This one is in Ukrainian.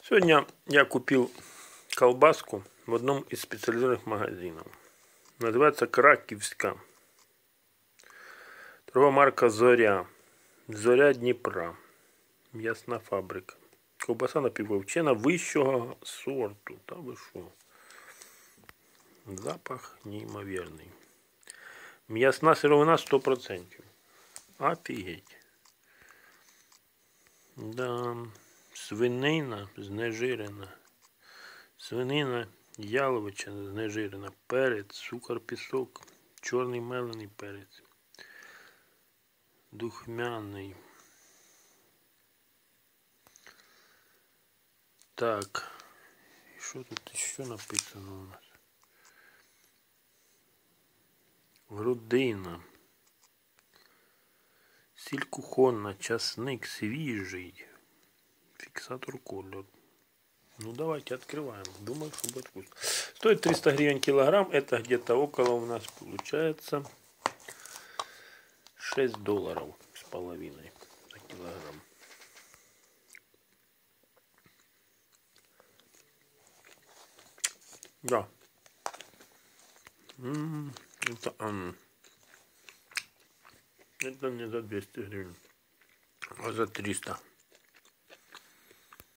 Сегодня я купил колбаску в одном из специализированных магазинов. Называется Краківська. Торгова марка Зоря. Зоря Дніпра. М'ясна фабрика. Ковбаса напіввовчина вищого сорту. Та ви що? Запах неймовірний. М'ясна сировина 100%. Офігеть. Да. Свинина знежирена. Свинина яловичина знежирена. Перець, цукор, пісок, чорний мелений перець. Духмяний. Так. І що тут ще написано у нас? Грудина. Сіль кухонна, часник свіжий. Фиксатор кольору. Ну давайте открываем. Думаю, что будет вкусно. Стоит 300 гривен килограмм. Это где-то около у нас получается $6 с половиной за килограмм. Да. Это не за 200 гривен, а за 300.